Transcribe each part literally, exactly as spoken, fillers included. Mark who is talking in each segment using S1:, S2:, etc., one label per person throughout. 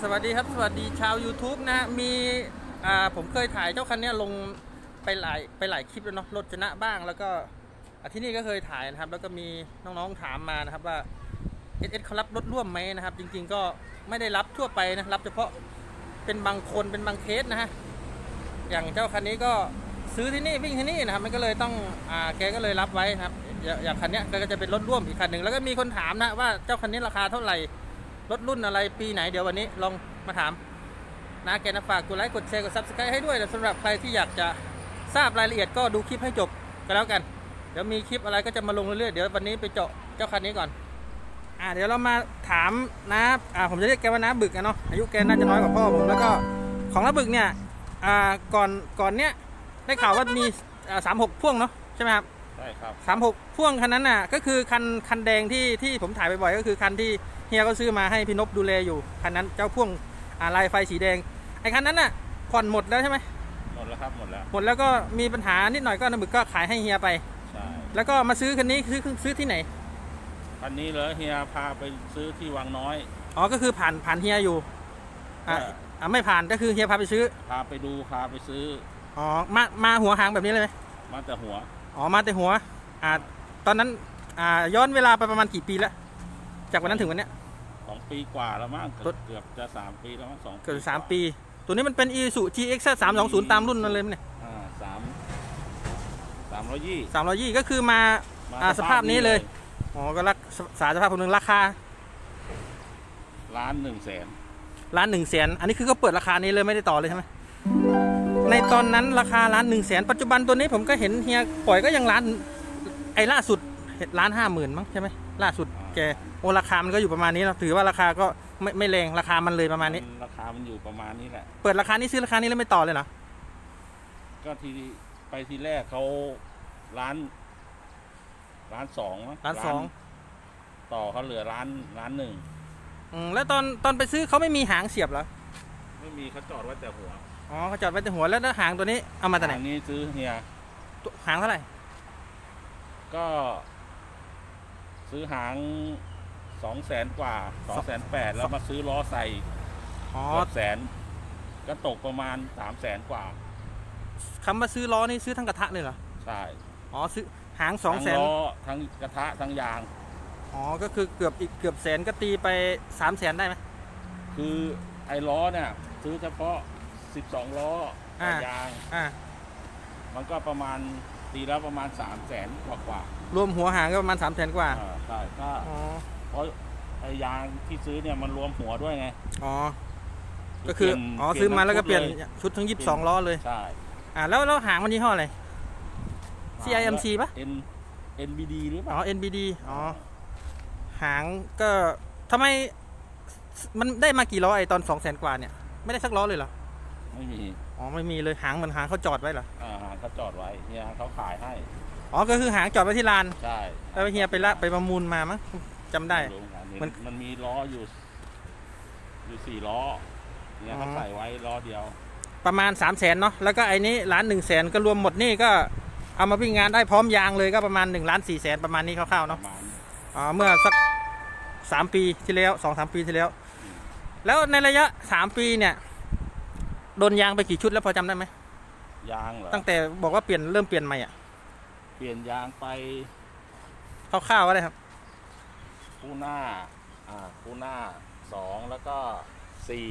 S1: วัสดีครับสวัสดีชาว YouTube นะมีอ่าผมเคยถ่ายเจ้าคันนี้ลงไปหลายไปหลายคลิปแล้วเนาะรถชนะบ้างแล้วก็ที่นี่ก็เคยถ่ายนะครับแล้วก็มีน้องๆถามมานะครับว่า เอส เอส เขารับรถร่วมไหมนะครับจริงๆก็ไม่ได้รับทั่วไปนะรับเฉพาะเป็นบางคนเป็นบางเคสนะฮะอย่างเจ้าคันนี้ก็ซื้อที่นี่วิ่งที่นี่นะครับมันก็เลยต้องอ่าแกก็เลยรับไว้ครับอย่างคันนี้ก็จะเป็นรถร่วมอีกคันหนึ่งแล้วก็มีคนถามนะว่าเจ้าคันนี้ราคาเท่าไหร่รถรุ่นอะไรปีไหนเดี๋ยววันนี้ลองมาถามนะแกนะฝากกดไลค์กดแชร์กด ซับสไครบ์ ให้ด้วยนะสำหรับใครที่อยากจะทราบรายละเอียดก็ดูคลิปให้จบกันแล้วกันเดี๋ยวมีคลิปอะไรก็จะมาลงเรื่อยๆเดี๋ยววันนี้ไปเจาะเจ้าคันนี้ก่อนอ่าเดี๋ยวเรามาถามนะอ่าผมจะเรียกแกว่าน้าบึกนะเนาะอายุแกน่าจะน้อยกว่าพ่อผมแล้วก็ของน้าบึกเนี่ยอ่าก่อนก่อนเนี้ยได้ข่าวว่ามีอ่าสามหกพ่วงเนาะใช่ไหมครับ
S2: ใช่ครับ
S1: สามหกพ่วงคันนั้นน่ะก็คือคันคันแดงที่ที่ผมถ่ายบ่อยๆก็คือคันที่เฮียก็ซื้อมาให้พี่นพดูแลอยู่คันนั้นเจ้าพ่วงลายไฟสีแดงไอ้คันนั้นน่ะผ่อนหมดแล้วใช่ไหม
S2: หมดแล้วครับหมดแล้ว
S1: หมดแล้วก็มีปัญหานิดหน่อยก็น้าบึกก็ขายให้เฮียไป
S2: ใช่
S1: แล้วก็มาซื้อคันนี้ซื้อซื้อที่ไหน
S2: คันนี้เลยเฮียพาไปซื้อที่วังน้อย
S1: อ๋อก็คือผ่านผ่านเฮียอยู่อ่าอ่าไม่ผ่านก็คือเฮียพาไปซื้อ
S2: พาไปดูพาไปซื้อ
S1: อ๋อมามาหัวหางแบบนี้เลยไหม
S2: มาแต่หัว
S1: อ๋อมาแต่หัวอ่าตอนนั้นอ่าย้อนเวลาไปประมาณกี่ปีแล้วจากวันนั้นถึงวันเนี้ย
S2: สองปีกว่าแล้วมั้งเกือบจะสามปีแล้วมั้งสอง
S1: เกือบสามปีตัวนี้มันเป็น Isuzu จี เอ็กซ์ สามสองศูนย์ตามรุ่นนั่นเลยเนี่ย
S2: อ่าสามสามร้อยยี่
S1: สามร้อยยี่ก็คือมาอ่าสภาพนี้เลยอ๋อก็รักษาสภาพคนหนึ่งราคา
S2: ล้านหนึ่งแสน
S1: ล้านหนึ่งแสนอันนี้คือก็เปิดราคานี้เลยไม่ได้ต่อเลยใช่ไหมในตอนนั้นราคาล้านหนึ่งแสนปัจจุบันตัวนี้ผมก็เห็นเฮียปล่อยก็ยังล้านไอ้ล่าสุดล้านห้าหมื่นมั้งใช่ไหมล่าสุดแกโอ้ราคามันก็อยู่ประมาณนี้เราถือว่าราคาก็ไม่ไม่แรงราคามันเลยประมาณนี้
S2: ราคามันอยู่ประมาณนี้แหละ
S1: เปิดราคานี้ซื้อราคานี้แล้วไม่ต่อเลยเหรอ
S2: ก็ทีไปทีแรกเขาล้านล้านสอง
S1: ล้านสอง
S2: ต่อเขาเหลือล้านล้านหนึ่ง
S1: อืมแล้วตอนตอนไปซื้อเขาไม่มีหางเสียบเหรอ
S2: ไม่มีเขาจอดไว้แต่หัว
S1: อ๋อเขาจอดไว้แต่หัวแล้วหางตัวนี้เอามาแต่ไหน
S2: หางนี้ซื้อเฮีย
S1: หางเท่าไหร่
S2: ก็ซื้อหางสองแสนกว่าสองแสนแปดแล้วมาซื้อล้อใส่
S1: อ๋อ
S2: แสนก็ตกประมาณสามแสนกว่า
S1: คำว่าซื้อล้อนี่ซื้อทั้งกระทะเลยเหรอ
S2: ใช่
S1: อ๋อซื้อหางสองแสน
S2: ทั้งล้อทั้งกระทะทั้งยาง
S1: อ๋อก็คือเกือบอีกเกือบแสนก็ตีไปสามแสนได้ไหม
S2: คือไอ้ล้อเนี่ยซื้อเฉพาะสิบสองล้อยาง
S1: อ่า
S2: มันก็ประมาณตีแล้วประมาณสามแสนกว่ากว่าร
S1: วมหัวหางก็ประมาณสามแสนกว่า
S2: ใช่ก็เพราะไอ้ยางที่ซื้อเนี่ยมันรวมหัวด้วยไง
S1: อ๋อก็คืออ๋อซื้อมาแล้วก็เปลี่ยนชุดทั้งยี่สิบสองล้อเลย
S2: ใช่
S1: อ่าแล้วแล้วหางมันยี่ห้ออะไร ซี ไอ เอ็ม ซี ป่ะ
S2: N เอ็น บี ดี หรือเปล่า
S1: อ๋อ เอ็น บี ดี อ๋อหางก็ทำไมมันได้มากี่ล้อไอตอนสองแสนกว่าเนี่ยไม่ได้สักล้อเลยเหรอ
S2: ไม่มี
S1: อ๋อไม่มีเลยหางมันหางเขาจอดไว้เหรอ
S2: อ่าหางเขาจอดไว้เนี่ยเขาขายให้
S1: อ๋อก็คือหางจอดไว้ที่ลาน
S2: ใช่
S1: แล้วเฮียไปละไปประมูลมามั้งจำได้
S2: มันมันมีล้ออยู่อยู่สี่ล้อเนี่ยเขาใส่ไว้ล้อเดียว
S1: ประมาณสามแสนเนาะแล้วก็ไอ้นี้ล้านหนึ่งแสนก็รวมหมดนี่ก็เอามาวิ่งงานได้พร้อมยางเลยก็ประมาณหนึ่งล้านสี่แสนประมาณนี้คร่าวๆเนาะอ๋อเมื่อสักสามปีที่แล้วสองสามปีที่แล้วแล้วในระยะสามปีเนี่ยโดนยางไปกี่ชุดแล้วพอจำได้ไหม
S2: ยางเหรอ
S1: ตั้งแต่บอกว่าเปลี่ยนเริ่มเปลี่ยนใหม่อ่ะ
S2: เปลี่ยนยางไป
S1: คร่าวๆก็ได้ครับ
S2: คู่หน้าอ่าคู่หน้าสองแล้วก็สี่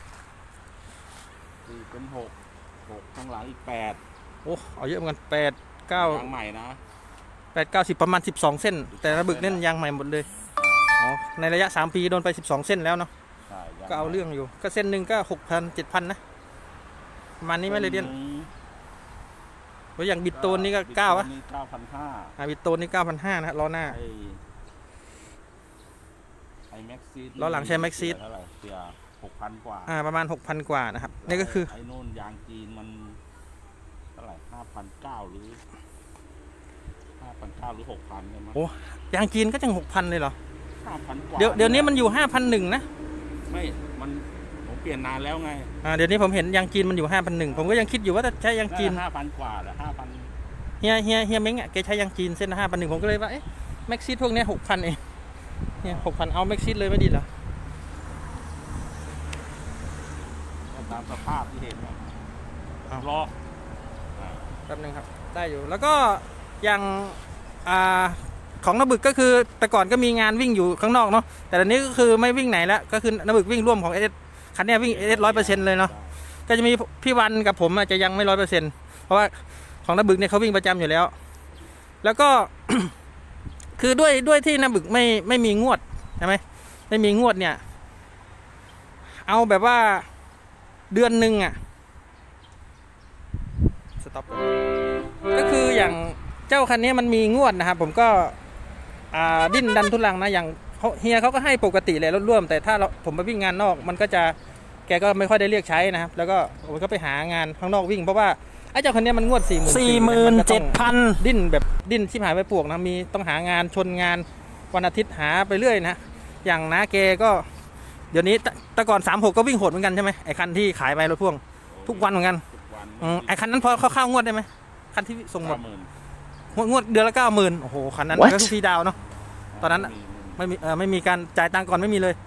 S2: สี่เป็นหกหกข้างหลังอีกแปด
S1: โอ้เอาเยอะเหมือนกันแปดเก้าย
S2: างใหม่นะ
S1: แปดเก้าสิบประมาณสิบสองเส้นแต่ระบึกเน้นยางใหม่หมดเลยอ๋อในระยะสามปีโดนไปสิบสองเส้นแล้วเนาะก็เอาเรื่องอยู่ก็เส้นหนึ่งก็หกพันเจ็ดพันนะประมาณนี้ไม่เลยเดียนว่าอย่างบิดโตนนี่ก็เก้าอะ
S2: เก้าพันห้า
S1: อ่าบิดโตนนี่เก้าพันห้านะล้อหน้า
S2: ไอ้แม็กซี
S1: ล้อหลังใช้แม็กซี
S2: เท่าไหร่เสียหกพันกว่า
S1: อ่าประมาณหกพันกว่านะครับนี่ก็คือ
S2: ไอ้นู่นยางจีนมันเท่าไหร่ห้าพันเก้าหรือห้าพันเก้าหรือหกพันกันมั้ง
S1: โอ้ยางจีนก็จังหกพันเลยเหรอ
S2: ห้าพันกว่า
S1: เดี๋ยวเดี๋ยวนี้มันอยู่ห้าพันหนึ่งนะ
S2: ไม่มันผมเปลี่ยนนานแล้วไง
S1: อ่าเดี๋ยวนี้ผมเห็นยางจีนมันอยู่ห้าพันหนึ่งผมก็ยังคิดอยู่ว่าจะใช้ยางจีน
S2: ห้าพันกว่าหรือห้าพัน
S1: เฮียเฮียเฮียเม้งอ่ะแกใช้ยางจีนเส้นห้าพันหนึ่งผมก็เลยว่าเอ๊ะแม็กซิสพวกนี้หกพันเองเนี่ยหกพันเอาแม็กซิสเลยไม่ดีเหรอ
S2: ตามสภาพที่เห็นครับรอ
S1: แป๊บนึงครับได้อยู่แล้วก็อย่างอ่าของนาบึกก็คือแต่ก่อนก็มีงานวิ่งอยู่ข้างนอกเนาะแต่ตอนนี้ก็คือไม่วิ่งไหนแล้วก็คือนาบึกวิ่งร่วมของเอสคันนี้วิ่งเอสร้อยเปอร์เซ็นต์เลยเนาะก็จะมีพี่วันกับผมอาจจะยังไม่ร้อยเปอร์เซ็นต์เพราะว่าของนาบึกเนี่ยเขาวิ่งประจำอยู่แล้วแล้วก็ คือด้วยด้วยที่นาบึกไม่ไม่มีงวดใช่ไหมไม่มีงวดเนี่ยเอาแบบว่าเดือนหนึ่งอ่ะสต็อปก็คืออย่างเจ้าคันนี้มันมีงวดนะครับผมก็ดิ้นดันทุลังนะอย่างเฮียเขาก็ให้ปกติเลยรถร่วมแต่ถ้าเราผมไปวิ่งงานนอกมันก็จะแกก็ไม่ค่อยได้เรียกใช้นะครับแล้วก็ผมก็ไปหางานข้างนอกวิ่งเพราะว่าไอ้เจ้าคันนี้มันงวดสี่หมื่นสี่หมื่นเจ็ดพันดิ้นแบบดิ้นชิบหายไปปวกนะมีต้องหางานชนงานวันอาทิตย์หาไปเรื่อยนะอย่างน้าแกก็เดี๋ยวนี้แต่ก่อนสามหกก็วิ่งโหดเหมือนกันใช่ไหมไอ้คันที่ขายไปรถพ่วงทุกวันเหมือนกันไอ้คันนั้นพอเขาเข้างวดได้ไหมคันที่ส่งหมดงวดเดือนละเก้าหมื่นโอ้โหคันนั้นก็คือฟรีดาวเนาะตอนนั้นไม่มีเออไม่มีการจ่ายตังค์ก่อนไม่มีเลย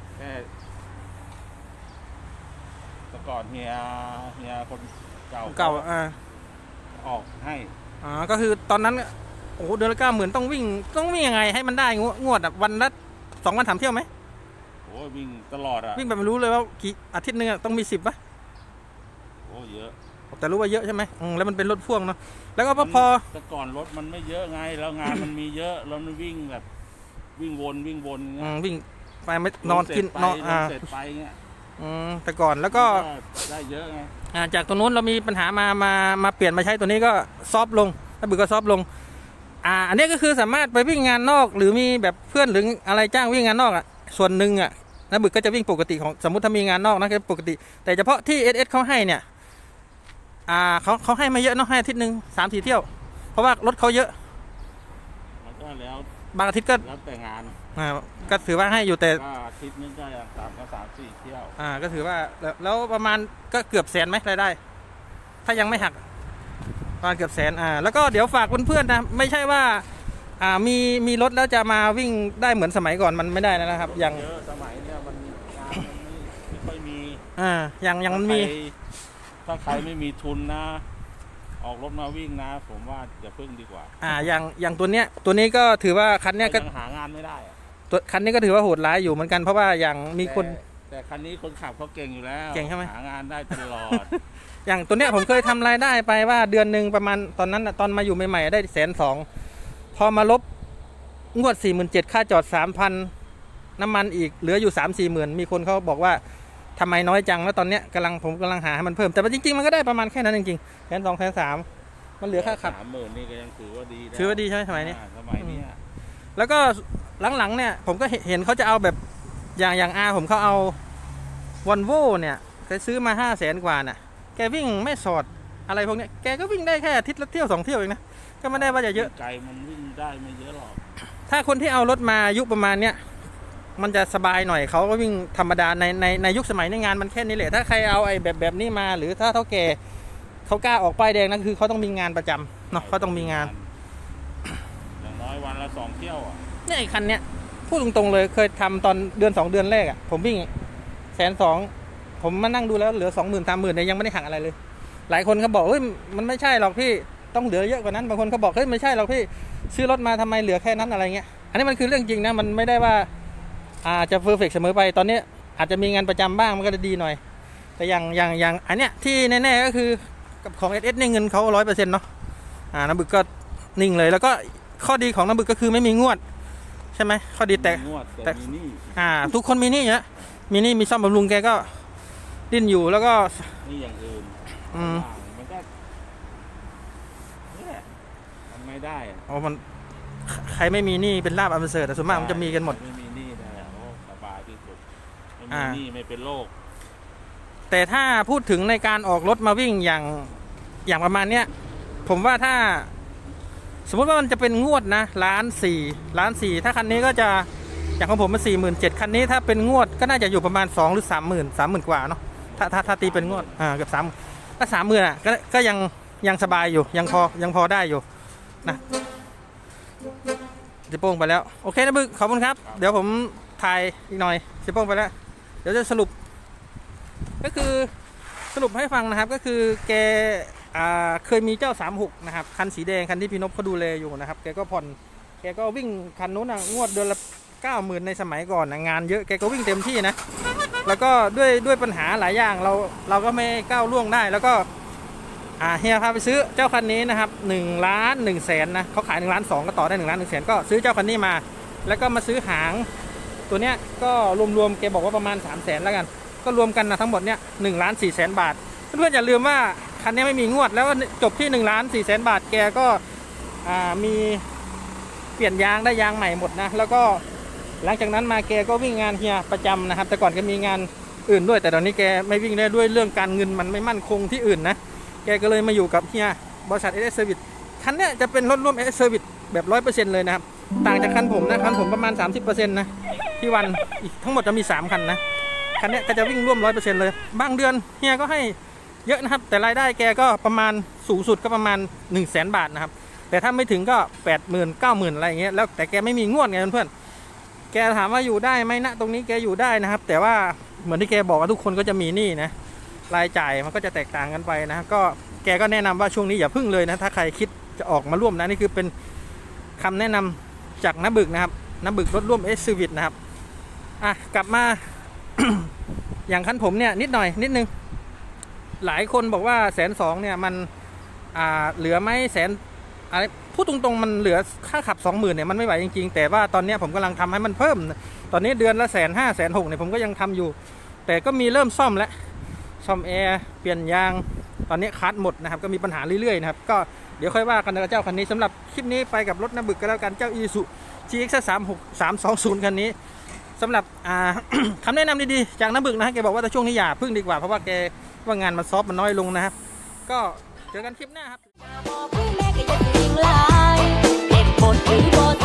S2: แต่ก่อนเฮียเฮียคนเก่า
S1: เก่าอ่า
S2: ออกให้
S1: อ๋อก็คือตอนนั้นโอ้โหเดือนละเก้าหมื่นต้องวิ่งต้องวิ่งยังไงให้มันได้งวดอ่ะวันละสองวันถามเที่ยวไหม
S2: โอ้วิ่งตลอดอ่ะ
S1: วิ่งแบบไม่รู้เลยว่ากี่อาทิตย์นึงต้องมีสิบป่ะ
S2: โอ้เยอะ
S1: แต่รู้ว่าเยอะใช่ไหมอืมแล้วมันเป็นรถพ่วงเนาะแล้วก็พอ
S2: แต่ก่อนรถมันไม่เยอะไงแล้วงานมันมีเยอะแล้วมันวิ่งแบบวิ่งวนวิ่งวน
S1: อืมวิ่งไปไม่นอนกินนอนอ่า
S2: เสร็จไปเงี้ย
S1: อืมแต่ก่อนแล้วก็
S2: ได้เยอะไง
S1: อ่าจากตรงนู้นเรามีปัญหามามามาเปลี่ยนมาใช้ตัวนี้ก็ซอฟลงถ้าบึกก็ซอฟลงอ่าอันนี้ก็คือสามารถไปวิ่งงานนอกหรือมีแบบเพื่อนหรืออะไรจ้างวิ่งงานนอกอ่ะส่วนหนึ่งอ่ะนะบึกก็จะวิ่งปกติของสมมติถ้ามีงานนอกนะก็ปกติแต่เฉพาะที่เอสเอสเขาให้เนี่ยอ่าเขาเขาให้มาเยอะเนาะให้อาทิตย์หนึ่งสามสี่เที่ยวเพราะว่ารถเขาเยอะ
S2: มันก็แล้ว
S1: บางอาทิตย์ก็
S2: แล้วแต่งาน
S1: อ่าก็ถือว่าให้อยู่แต่
S2: อาทิตย์นึงก็อย่างสามก็สามสี่เที่ยว
S1: อ่าก็ถือว่าแล้วประมาณก็เกือบแสนไหมรายได้ถ้ายังไม่หักประมาณเกือบแสนอ่าแล้วก็เดี๋ยวฝากเพื่อนๆนะไม่ใช่ว่าอ่ามีมีรถแล้วจะมาวิ่งได้เหมือนสมัยก่อนมันไม่ได้นะครับอย่าง
S2: สมัยเนี้ยมันงานมันไม่ค่อยมี
S1: อ่าอย่างอย่างมันมี
S2: ถ้าใครไม่มีทุนนะออกรถมาวิ่งนะผมว่าอย่าพึ่งดีกว่า
S1: อ่าอย่างอย่างตัวเนี้ยตัวนี้ก็ถือว่าคันเนี้ยก็
S2: หางานไม่ได้
S1: ตัวคันนี้ก็ถือว่าโหดร้ายอยู่เหมือนกันเพราะว่าอย่างมีคน
S2: แต่คันนี้คนขับเขาเก่งอยู่แล้ว
S1: เก่งใช่ไหม
S2: หางานได้ตลอด
S1: อย่างตัวเนี้ยผมเคยทำรายได้ไปว่าเดือนหนึ่งประมาณตอนนั้นตอนมาอยู่ใหม่ๆได้แสนสองพอมาลบงวดสี่หมื่นเจ็ดค่าจอดสามพันน้ำมันอีกเหลืออยู่สามสี่หมื่นมีคนเขาบอกว่าทำไมน้อยจังแล้วตอนเนี้ยกำลังผมกำลังหาให้มันเพิ่มแต่จริงๆมันก็ได้ประมาณแค่นั้นจริงๆแสนสองแสนสามมันเหลือค่าขับ
S2: สามหมื่นนี่ก็ยังถือว่าดี
S1: ถือว่าดีใช่ไหมสมัยนี้
S2: สมัยนี้
S1: แล้วก็หลังๆเนี่ยผมก็เห็นเขาจะเอาแบบอย่างอย่างอาผมเขาเอาวอลโว่เนี่ยเคยซื้อมาห้าแสนกว่าน่ะแกวิ่งไม่สอดอะไรพวกนี้แกก็วิ่งได้แค่อาทิตย์ละเที่ยวสองเที่ยวเองนะก็ไม่ได้ว่าจะเยอะ
S2: ไกลมันวิ่งได้ไม่เยอะหรอก
S1: ถ้าคนที่เอารถมายุคประมาณเนี้ยมันจะสบายหน่อยเขาก็วิ่งธรรมดาในในในยุคสมัยในงานมันแค่นี้แหละถ้าใครเอาไอ้แบบแบบนี้มาหรือถ้าเท่าแก่เขากล้าออกป้ายแดงนั่นคือเขาต้องมีงานประจำเนาะเขาต้องมีงาน
S2: อย่างน้อยวันละสองเที่ยวอ่ะ
S1: เนี่ยไอ้คันเนี้ยพูดตรงๆเลยเคยทำตอนเดือนสองเดือนแรกอ่ะผมวิ่งแสนสองผมมานั่งดูแล้วเหลือสองหมื่นสามหมื่นเนี่ยยังไม่ได้หักอะไรเลยหลายคนเขาบอกเฮ้ยมันไม่ใช่หรอกพี่ต้องเหลือเยอะกว่านั้นบางคนเขาบอกเฮ้ยไม่ใช่หรอกพี่ซื้อรถมาทำไมเหลือแค่นั้นอะไรเงี้ยอันนี้มันคือเรื่องจริงนะมันไม่ได้ว่าอาจจะเพอร์เฟกต์เสมอไปตอนนี้อาจจะมีงานประจำบ้างมันก็จะดีหน่อยแต่อย่างอย่างอย่างอันเนี้ยที่แน่ๆก็คือกับของ เอส เอส เนี่ยเงินเขาร้อยเปอร์เซ็นต์เนาะอ่าน้ำบึกก็นิ่งเลยแล้วก็ข้อดีของน้ำบึกก็คือไม่มีงวดใช่ไหมข้อดีแต่
S2: แต่
S1: อ่าทุกคนมีนี่เยอะมีนี่มีซ่อมบำรุงแกก็ดิ้นอยู่แล้วก็
S2: นี่อย่างอื่น
S1: อืม
S2: มันก็เนี่ยมันไม่ได้
S1: อ๋อมันใครไม่มีนี่เป็นลาบอันประเสริฐแต่ส่วนมากมันจะมีกันหมด
S2: ไม่มีนี่แต่โอ้สบายที่สุดไม่มีนี่ไม่เป็นโรค
S1: แต่ถ้าพูดถึงในการออกรถมาวิ่งอย่างอย่างประมาณเนี้ยผมว่าถ้าสมมติว่ามันจะเป็นงวดนะล้านสี่ล้านสี่ถ้าคันนี้ก็จะอย่างของผมมันสี่หมื่นเจ็ดคันนี้ถ้าเป็นงวดก็น่าจะอยู่ประมาณสองหรือสามหมื่นสามหมื่นกว่าเนาะถ้าถ้าถ้าตีเป็นงวดอ่าเกือบสามก็สามหมื่นอ่ะก็ก็ยังยังสบายอยู่ยังพอยังพอได้อยู่นะจะโป้งไปแล้วโอเคนะบึกขอบคุณครับเดี๋ยวผมถ่ายอีกหน่อยจะโป้งไปแล้วเดี๋ยวจะสรุปก็คือสรุปให้ฟังนะครับก็คือแกเคยมีเจ้าสามหกนะครับคันสีแดงคันที่พี่นพเขาดูแลอยู่นะครับแกก็ผ่อนแกก็วิ่งคันนู้นนะงวดเดือนละเก้าหมื่นในสมัยก่อนนะงานเยอะแกก็วิ่งเต็มที่นะแล้วก็ด้วยด้วยปัญหาหลายอย่างเราเราก็ไม่ก้าวล่วงได้แล้วก็อ่าเฮียพาไปซื้อเจ้าคันนี้นะครับหนึ่งล้านหนึ่งแสนนะเขาขายหนึ่งล้านสองก็ต่อได้หนึ่งล้านหนึ่งแสนก็ซื้อเจ้าคันนี้มาแล้วก็มาซื้อหางตัวเนี้ยก็รวมๆแกบอกว่าประมาณสามแสนแล้วกันก็รวมกันนะทั้งหมดเนี้ยหนึ่งล้านสี่แสนบาทเพื่อนๆอย่าลืมว่าคันนี้ไม่มีงวดแล้วจบที่หนึ่งล้านสี่แสนบาทแกก็อ่ามีเปลี่ยนยางได้ยางใหม่หมดนะแล้วก็หลังจากนั้นมาแกก็วิ่งงานเฮียประจำนะครับแต่ก่อนแกมีงานอื่นด้วยแต่ตอนนี้แกไม่วิ่งได้ด้วยเรื่องการเงินมันไม่มั่นคงที่อื่นนะแกก็เลยมาอยู่กับเฮียบริษัท เอส เอส Service คันนี้จะเป็นรถร่วม เอส เอส Service แบบ ร้อยเปอร์เซ็นต์ เลยนะครับต่างจากคันผมนะคันผมประมาณ สามสิบเปอร์เซ็นต์ นะที่วันอีกทั้งหมดจะมีสามคันนะคันนี้ก็จะวิ่งร่วม ร้อยเปอร์เซ็นต์ เลยบางเดือนเฮียก็ให้เยอะนะครับแต่รายได้แกก็ประมาณสูงสุดก็ประมาณ หนึ่งแสน บาทนะครับแต่ถ้าไม่ถึงก็ แปดหมื่น เก้าหมื่น อะไรอย่างเงี้ยแล้วแต่แกไม่มีงวดไงเพื่อนๆแกถามว่าอยู่ได้ไหมนะตรงนี้แกอยู่ได้นะครับแต่ว่าเหมือนที่แกบอกว่าทุกคนก็จะมีหนี้นะรายจ่ายมันก็จะแตกต่างกันไปนะก็แกก็แนะนำว่าช่วงนี้อย่าพึ่งเลยนะถ้าใครคิดจะออกมาร่วมนะนี่คือเป็นคำแนะนำจากน้าบึกนะครับน้าบึกรถร่วม เอส Service นะครับอ่ะกลับมา อย่างคันผมเนี่ยนิดหน่อยนิดนึงหลายคนบอกว่าแสนสองเนี่ยมันอ่าเหลือไหมแสนอะไรพูดตรงๆมันเหลือค่าขับสองหมื่นเนี่ยมันไม่ไหวจริงๆแต่ว่าตอนนี้ผมกำลังทำให้มันเพิ่มตอนนี้เดือนละแสนห้าแสนหกเนี่ยผมก็ยังทำอยู่แต่ก็มีเริ่มซ่อมแล้วซ่อมแอร์เปลี่ยนยางตอนนี้คัสหมดนะครับก็มีปัญหาเรื่อยๆนะครับก็เดี๋ยวค่อยว่ากันกับเจ้าคันนี้สำหรับคลิปนี้ไปกับรถน้าบึกก็แล้วกันเจ้า Isuzu จี เอ็กซ์ สามหก สามสองศูนย์ คันนี้สำหรับคำแนะนำดีๆจากน้าบึกนะแกบอกว่าแต่ช่วงนี้อย่าพึ่งดีกว่าเพราะว่าแกว่างานมันซอฟต์มันน้อยลงนะครับก็เจอกันคลิปหน้าครับ